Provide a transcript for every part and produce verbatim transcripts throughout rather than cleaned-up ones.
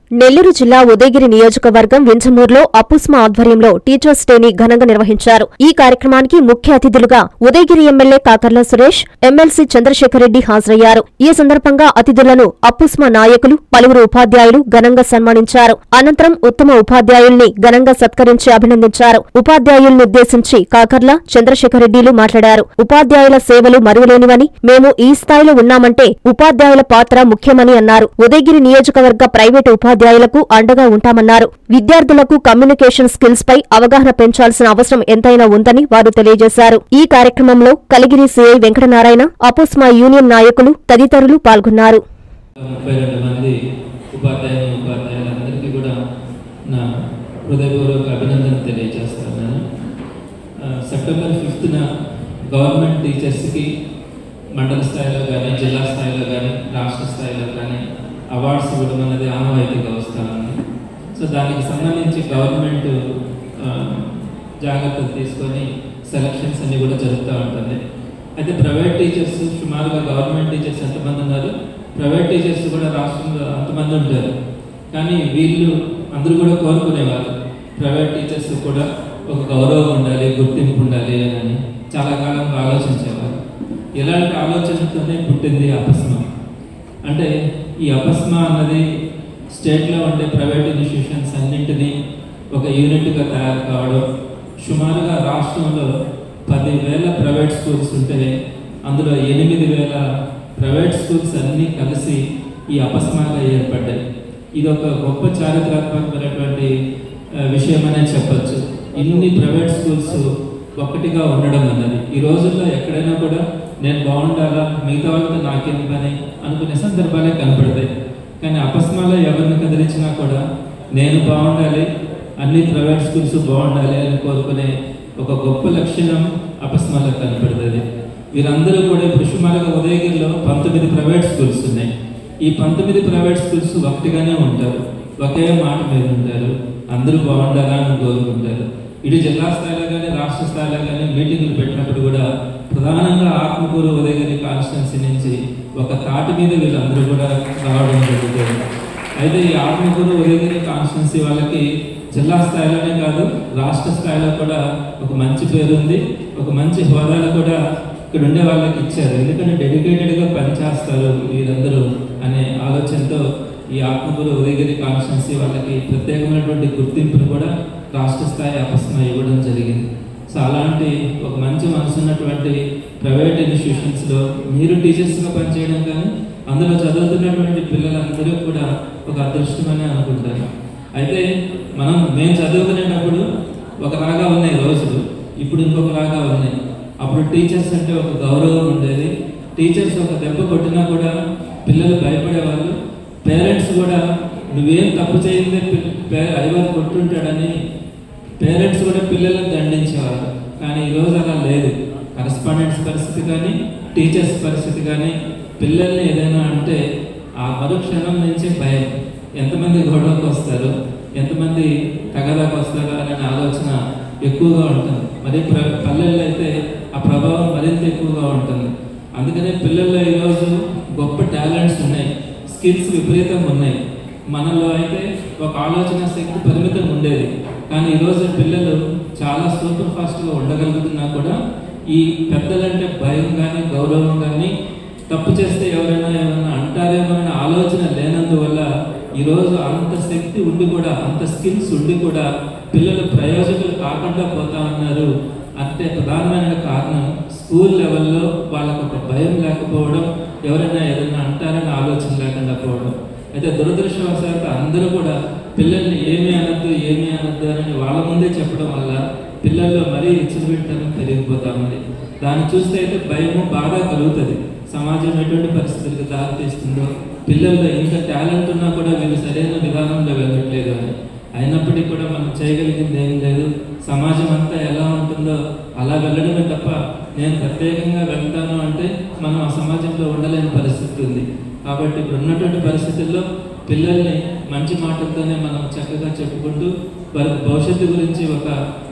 నెల్లూరు జిల్లా ఉదయగిరి నియోజకవర్గం వింజమూరులో అపుస్మా ఆధ్వర్యంలో టీచర్స్ డేని ఘనంగా నిర్వహించారు. ఈ కార్యక్రమానికి ముఖ్య అతిథులుగా ఉదయగిరి ఎమ్మెల్యే కాకర్ల సురేష్, ఎమ్మెల్సీ చంద్రశేఖర్ రెడ్డి హాజరయ్యారు. ఈ సందర్భంగా అతిథులను అపుస్మా నాయకులు, పలువురు ఉపాధ్యాయులు ఘనంగా సన్మానించారు. అనంతరం ఉత్తమ ఉపాధ్యాయుల్ని ఘనంగా సత్కరించి అభినందించారు. ఉపాధ్యాయులనుద్దేశించి కాకర్ల, చంద్రశేఖర్ రెడ్డిలు మాట్లాడారు. ఉపాధ్యాయుల సేవలు మరువలేనివని, మేము ఈ స్థాయిలో ఉన్నామంటే ఉపాధ్యాయుల పాత్ర ముఖ్యమని అన్నారు. ఉదయగిరి నియోజకవర్గ ప్రైవేటు ఉపాధ్యాయులు ఉపాధ్యాయులకు అండగా ఉంటామన్నారు. విద్యార్థులకు కమ్యూనికేషన్ స్కిల్స్ పై అవగాహన పెంచాల్సిన అవసరం ఎంతైనా ఉందని వారు తెలియజేశారు. ఈ కార్యక్రమంలో కలిగిరి సిఐ వెంకటనారాయణ, అపుస్మా యూనియన్ నాయకులు తదితరులు పాల్గొన్నారు. మండల స్థాయిలో కానీ, జిల్లా స్థాయిలో కానీ, రాష్ట్ర స్థాయిలో కానీ అవార్డ్స్ ఇవ్వడం అనేది ఆనవాయితీగా వస్తూ ఉంది. సో దానికి సంబంధించి గవర్నమెంట్ జాగ్రత్తలు తీసుకొని సెలక్షన్స్ అన్నీ కూడా జరుగుతూ ఉంటుంది. అయితే ప్రైవేట్ టీచర్స్ సుమారుగా గవర్నమెంట్ టీచర్స్ ఎంతమంది ఉన్నారు, ప్రైవేట్ టీచర్స్ కూడా రాష్ట్రంలో అంతమంది ఉంటారు. కానీ వీళ్ళు అందరూ కూడా కోరుకునేవారు ప్రైవేట్ టీచర్స్ కూడా ఒక గౌరవం ఉండాలి, గుర్తింపు ఉండాలి అని చాలా కాలంగా ఆలోచించేవారు. ఇలాంటి ఆలోచనతోనే పుట్టింది అపస్మా. అంటే ఈ అపస్మా అన్నది స్టేట్లో ఉండే ప్రైవేట్ ఇన్స్టిట్యూషన్స్ అన్నింటినీ ఒక యూనిట్గా తయారు కావడం. సుమారుగా రాష్ట్రంలో పదివేల ప్రైవేట్ స్కూల్స్ ఉంటే అందులో ఎనిమిది వేల ప్రైవేట్ స్కూల్స్ అన్నీ కలిసి ఈ అపస్మాగా ఏర్పడ్డాయి. ఇది ఒక గొప్ప చారిత్రాత్మకమైనటువంటి విషయం అనే చెప్పచ్చు. ఇన్ని ప్రైవేట్ స్కూల్స్ ఒక్కటిగా ఉండడం అన్నది ఈ రోజుల్లో ఎక్కడైనా కూడా నేను బాగుండాలా, మిగతా వాళ్ళతో నాకేం పని అనుకునే సందర్భాలే కనపడతాయి. కానీ అపస్మాలో ఎవరిని కదిలించినా కూడా నేను బాగుండాలి, అన్ని ప్రైవేట్ స్కూల్స్ బాగుండాలి అని కోరుకునే ఒక గొప్ప లక్షణం అపస్మాలో కనపడుతుంది. వీరందరూ కూడా ఇప్పుడు సుమారుగా ఉదయగిరిలో పంతొమ్మిది ప్రైవేట్ స్కూల్స్ ఉన్నాయి. ఈ పంతొమ్మిది ప్రైవేట్ స్కూల్స్ ఒకటిగానే ఉంటారు, ఒకే మాట మీద ఉంటారు, అందరూ బాగుండాలా అని కోరుకుంటారు. ఇటు జిల్లా స్థాయిలో కానీ, రాష్ట్ర స్థాయిలో కానీ మీటింగులు పెట్టినప్పుడు కూడా ప్రధానంగా ఆత్మకూరు ఉదయగిరి కాన్స్టిట్యున్సీ నుంచి ఒక తాటి మీద వీళ్ళందరూ కూడా రావడం జరుగుతుంది. అయితే ఈ ఆత్మకూరు ఉదయగిరి కాన్స్టిట్యున్సీ వాళ్ళకి జిల్లా స్థాయిలోనే కాదు, రాష్ట్ర స్థాయిలో కూడా ఒక మంచి పేరు ఉంది, ఒక మంచి హోదాలు కూడా ఇక్కడ ఉండే వాళ్ళకి ఇచ్చారు. ఎందుకంటే డెడికేటెడ్గా పనిచేస్తారు వీరందరూ అనే ఆలోచనతో ఈ ఆత్మకూరు ఉదయగిరి కాన్స్టిట్యున్సీ వాళ్ళకి ప్రత్యేకమైనటువంటి గుర్తింపును కూడా రాష్ట్ర స్థాయి అపస్మా ఇవ్వడం జరిగింది. సో అలాంటి ఒక మంచి మనసు ఉన్నటువంటి ప్రైవేట్ ఇన్స్టిట్యూషన్స్లో మీరు టీచర్స్గా పనిచేయడం కానీ అందులో చదువుతున్నటువంటి పిల్లలందరూ కూడా ఒక అదృష్టమని అనుకుంటారు. అయితే మనం మేము చదువుకునేటప్పుడు ఒకలాగా ఉన్నాయి రోజులు, ఇప్పుడు ఇంకొకలాగా ఉన్నాయి. అప్పుడు టీచర్స్ అంటే ఒక గౌరవం ఉండేది. టీచర్స్ ఒక దెబ్బ కొట్టినా కూడా పిల్లలు భయపడేవాళ్ళు. పేరెంట్స్ కూడా నువ్వేం తప్పు చేయిందే ఐవారు కొట్టుంటాడని పేరెంట్స్ కూడా పిల్లలను దండించేవారు. కానీ ఈరోజు అలా లేదు. కరస్పాండెంట్స్ పరిస్థితి కానీ, టీచర్స్ పరిస్థితి కానీ, పిల్లల్ని ఏదైనా అంటే ఆ మరుక్షణం నుంచి భయం. ఎంతమంది గొడవకు వస్తారు, ఎంతమంది తగదాకు వస్తారు అనే ఆలోచన ఎక్కువగా ఉంటుంది. మరి ప్ర పల్లెల్లో అయితే ఆ ప్రభావం మరింత ఎక్కువగా ఉంటుంది. అందుకనే పిల్లల్లో ఈరోజు గొప్ప టాలెంట్స్ ఉన్నాయి, స్కిల్స్ విపరీతంగా ఉన్నాయి. మనలో అయితే ఒక ఆలోచన శక్తి పరిమితం ఉండేది. కానీ ఈరోజు పిల్లలు చాలా సూపర్ ఫాస్ట్గా ఉండగలుగుతున్నా కూడా ఈ పెద్దలంటే భయం కానీ, గౌరవం కానీ, తప్పు చేస్తే ఎవరైనా ఏమైనా అంటారేమో అనే ఆలోచన లేనందువల్ల ఈరోజు అంత శక్తి ఉండి కూడా, అంత స్కిల్స్ ఉండి కూడా పిల్లలు ప్రయోజకులు కాకుండా పోతా ఉన్నారు. అంటే ప్రధానమైన కారణం స్కూల్ లెవెల్లో వాళ్ళకు ఒక భయం లేకపోవడం, ఎవరైనా ఏదైనా అంటారనే ఆలోచన లేకుండా పోవడం. అయితే దురదృష్టవశాత్తు అందరూ కూడా పిల్లల్ని ఏమీ అనద్దు, ఏమీ అనద్దు అని వాళ్ళ ముందే చెప్పడం వల్ల పిల్లల్లో మరీ ఇచ్చిపెట్టడం పెరిగిపోతా ఉంది. దాన్ని చూస్తే అయితే భయము బాగా కలుగుతుంది. సమాజం ఎటువంటి పరిస్థితులకు దారితీస్తుందో, పిల్లల్లో ఇంత టాలెంట్ ఉన్నా కూడా వీళ్ళు సరైన విధానంలో వెళ్ళట్లేదు అని. అయినప్పటికీ కూడా మనం చేయగలిగింది ఏం లేదు. సమాజం అంతా ఎలా ఉంటుందో అలా వెళ్ళడమే తప్ప నేను ప్రత్యేకంగా వెళ్తాను అంటే మనం ఆ సమాజంలో ఉండలేని పరిస్థితి ఉంది. కాబట్టి ఇప్పుడు ఉన్నటువంటి పరిస్థితుల్లో పిల్లల్ని మంచి మాటలతోనే మనం చక్కగా చెప్పుకుంటూ వారికి భవిష్యత్తు గురించి ఒక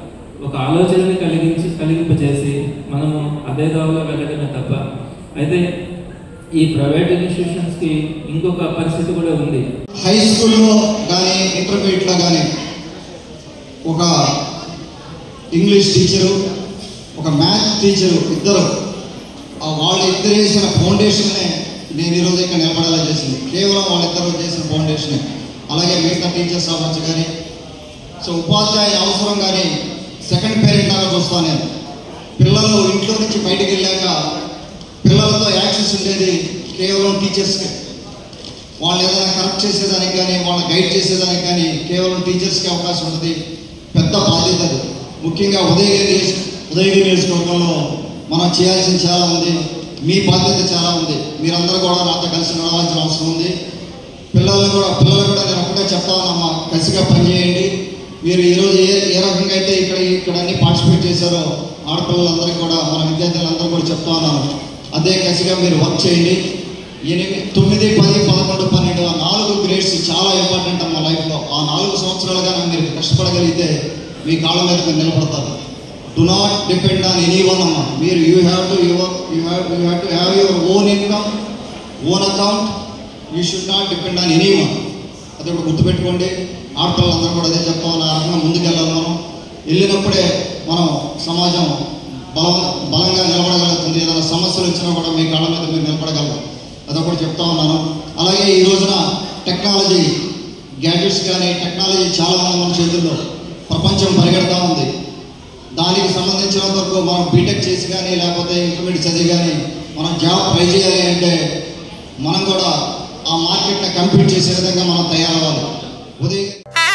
ఒక ఆలోచనని కలిగించి కలిగింపజేసి మనము అదే దావలో వెళ్ళడమే తప్ప. అయితే ఈ ప్రైవేట్ ఇన్స్టిట్యూషన్స్కి ఇంకొక పరిస్థితి కూడా ఉంది. హై స్కూల్లో కానీ ఇంటర్మీడియట్లో కానీ ఒక ఇంగ్లీష్ టీచరు, ఒక మ్యాథ్స్ టీచరు ఇద్దరు వాళ్ళు ఇద్దరు చేసిన ఫౌండేషన్నే నేను ఈరోజు ఇక్కడ నిలబడేలా చేసింది. కేవలం వాళ్ళిద్దరు చేసిన ఫౌండేషనే. అలాగే మిగతా టీచర్స్ అవ్వచ్చు కానీ, సో ఉపాధ్యాయ అవసరం కానీ సెకండ్ పేరెంట్ లాగా చూస్తాను నేను. పిల్లలు ఇంట్లో నుంచి బయటికి వెళ్ళాక పిల్లలతో యాక్సెస్ ఉండేది కేవలం టీచర్స్కి. వాళ్ళు ఏదైనా కరెక్ట్ చేసేదానికి కానీ, వాళ్ళని గైడ్ చేసేదానికి కానీ కేవలం టీచర్స్కి అవకాశం ఉంటుంది. పెద్ద బాధ్యత అది. ముఖ్యంగా ఉదయగిరి ఉదయగిరి నియోజకవర్గంలో మనం చేయాల్సింది చాలా ఉంది. మీ బాధ్యత చాలా ఉంది. మీరందరూ కూడా నాతో కలిసి నడవాల్సిన అవసరం ఉంది. పిల్లలను కూడా పిల్లలు కూడా నేను ఒకటే చెప్తానమ్మా, కలిసిగా పనిచేయండి. మీరు ఈరోజు ఏ ఏ రకంగా అయితే ఇక్కడ ఇక్కడ అన్ని పార్టిసిపేట్ చేశారో ఆడపిల్లలందరికీ కూడా మన విద్యార్థులందరూ కూడా చెప్తా ఉన్నాను, అదే కలిసిగా మీరు వర్క్ చేయండి. ఎనిమిది తొమ్మిది పది పదకొండు పన్నెండు ఆ నాలుగు గ్రేడ్స్ చాలా ఇంపార్టెంట్ అమ్మ లైఫ్లో. ఆ నాలుగు సంవత్సరాలుగా మీరు కష్టపడగలిగితే మీ కాళ్ళ మీద మీరు నిలబడతారు. Do not depend on anyone అమ్మ. మీరు you have to your you have you have to have your own income, own account. You should not depend on anyone. అది కూడా గుర్తుపెట్టుకోండి. ఆడపిల్లలందరూ కూడా అదే చెప్తామని ఆ రకంగా ముందుకెళ్ళాలి. మనం వెళ్ళినప్పుడే మనం సమాజం బలం బలంగా నిలబడగలుగుతుంది. ఏదైనా సమస్యలు వచ్చినా కూడా మీ కాళ్ళ మీద మీరు నిలబడగలరు. అదొకటి చెప్తా ఉన్నాను. అలాగే ఈ రోజున టెక్నాలజీ గ్యాడ్జెట్స్ కానీ టెక్నాలజీ చాలా మంది మన చేతుల్లో ప్రపంచం పరిగెడతా ఉంది. దానికి సంబంధించినంత వరకు మనం బీటెక్ చేసి కానీ లేకపోతే ఇంటర్మీడియట్ చదివి కానీ మనం జాబ్ ట్రై చేయాలి అంటే మనం కూడా ఆ మార్కెట్ని కంపీట్ చేసే విధంగా మనం తయారవ్వాలి. ఉదయం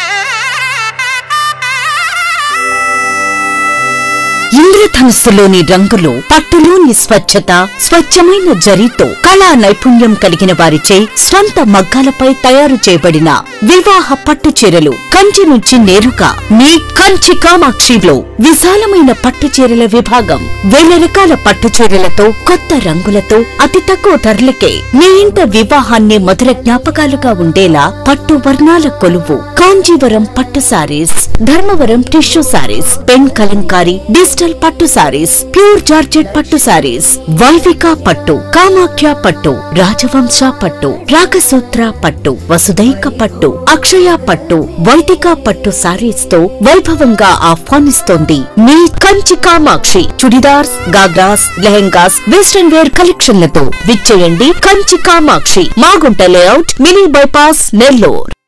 ఇంద్రధనుస్సులోని రంగులు, పట్టులోని స్వచ్ఛత, స్వచ్ఛమైన జరీతో కళా నైపుణ్యం కలిగిన వారిచే స్వంత మగ్గాలపై తయారు చేయబడిన వివాహ పట్టు చీరలు కంచి నుంచి నేరుగా మీ కంచి కామాక్షిలో విశాలమైన పట్టు చీరల విభాగం. వేల రకాల పట్టు చీరలతో కొత్త రంగులతో అతి తక్కువ ధరలకే మీ ఇంట వివాహాన్ని మధుర జ్ఞాపకాలుగా ఉండేలా పట్టు వర్ణాల కొలువు కాంజీవరం పట్టు saris, Dharmavaram tissue saris, pen kalamkari digital పట్టు సారీస్, ప్యూర్ జార్జెట్ పట్టు సారీస్, వైవిక పట్టు, కామాఖ్య పట్టు, రాజవంశ పట్టు, రాగసూత్ర పట్టు, వసుదైక పట్టు, అక్షయ పట్టు, వైదిక పట్టు సారీస్ తో వైభవంగా ఆహ్వానిస్తోంది మీ కంచి కామాక్షి. చుడిదార్స్, గాగ్రాస్, లెహెంగాస్, వెస్టర్న్ వేర్ కలెక్షన్లతో విచ్చేయండి Kanchi Kamakshi, Magunta layout, mini bypass, Nellore.